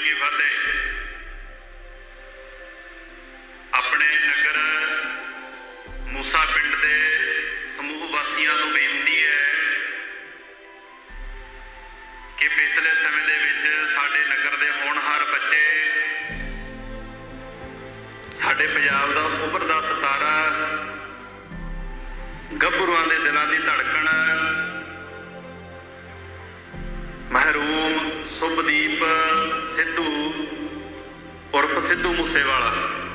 की फतेह। अपने नगर मूसा पिंड के समूह वासियों को बेनती है कि पिछले समय दे विच साडे नगर के होनहार बच्चे साडे पंजाब दा उभरदा सितारा गभरुआं दे दिलां दी धड़कन महरूम शुभदीप सिद्धू उर्फ सिद्धू मूसेवाला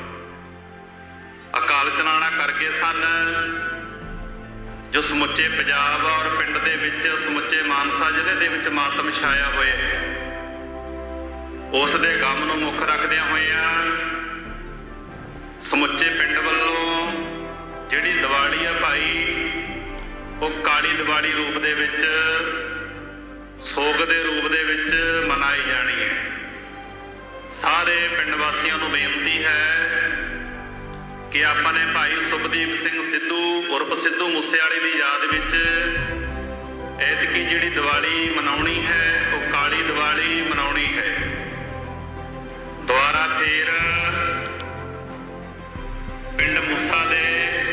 अकाल चलाना करके सन, जो समुचे पंजाब और पिंड दे विच समुचे मानसा जिले दे विच मातम छाया होए, उस दे गम नूं मुख रखदिआं होइआं समुचे पिंड वल्लों जिहड़ी दिवाली है भाई वो काली दिवाली रूप दे विच सोग दे रूप दे विच मनाई जानी है। सारे पिंड वासियों को बेनती है कि अपने भाई शुभदीप सिंह सिद्धू उर्फ सिद्धू मूसेवाले की याद विच ऐतकी जिहड़ी दिवाली मनाउणी है वो काली दिवाली मनाउणी है। दोबारा फिर पिंड मूसा दे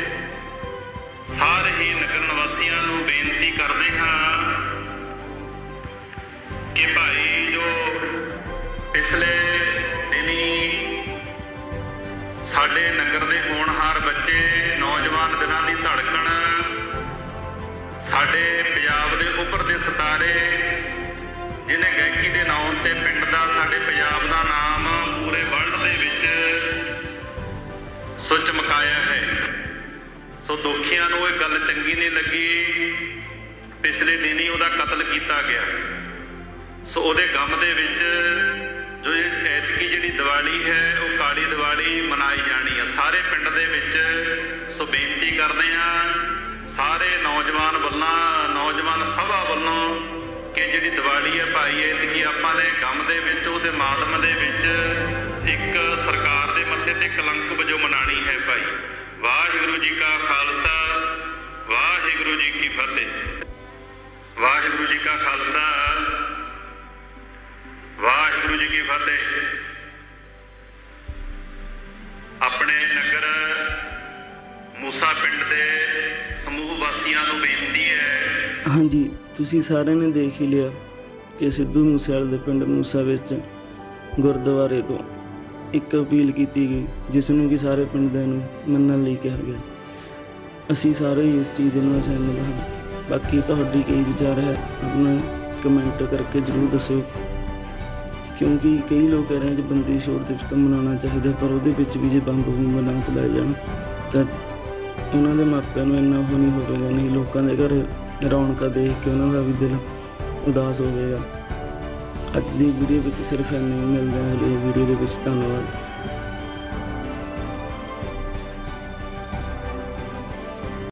सारे ही नगर निवासियों को बेनती करते हाँ कि भाई जो पिछले दिनी साडे नगर के होनहार बच्चे नौजवान दिनां दी धड़कन साडे पंजाब दे उभरदे सितारे जिन्हें गायकी के नाम ते पिंड दा साडे पंजाब दा नाम पूरे वर्ल्ड दे विच सो चमकाया है। सो दोखियां नूं इह गल चंगी नहीं लगी, पिछले दिन ही उहदा कतल किया गया। सो उहदे गम दे विच जो ऐतकी जिहड़ी दिवाली है वो काली दिवाली मनाई जानी है सारे पिंड दे विच। सो बेनती करते हैं सारे नौजवान वल्लों नौजवान सभा वल्लों कि जिहड़ी दिवाली है भाई ऐतकी आपां ने गम दे विच उहदे मातम दे विच एक सरकार दे मत्थे ते कलंक वजों मनानी है भाई। वाहिगुरू जी का खालसा वाहिगुरू जी की फतेह। वाहिगुरू जी का खालसा वाहिगुरू जी की फतेह। अपने नगर मूसा पिंड के समूह वासियों को बेनती है। हाँ जी, तुसी सारे ने देख ही लिया कि सिद्धू मूसेवाले दे पिंड मूसा विच गुरुद्वारे तो एक अपील की गई जिसनों कि सारे पिंड दे नूं मन्नण लई कहा गया। असी सारे ही इस चीज़ नाल सहमत हाँ। बाकी तुहाडी कई विचार है अपना कमेंट करके जरूर दस्सिओ, क्योंकि कई लोग कह रहे हैं कि बंदी छोड़ दिवस तो मनाना चाहिए, पर वो भी जो बंब बूंब ना चलाए जान तो उन्होंने मापिਆਂ ਨੂੰ ਇੰਨਾ ਉਹ नहीं होगा, नहीं लोगों के घर रौनक देख के उन्होंने भी दिल उदास होगा। ਅੱਜ ਦੀ ਵੀਡੀਓ ਵਿੱਚ ਸਿਰਫ ਇੰਨਾ ਹੀ, ਮਿਲਦੇ ਹਾਂ ਅਗਲੀ ਵੀਡੀਓ ਦੇ ਵਿੱਚ। ਧੰਨਵਾਦ।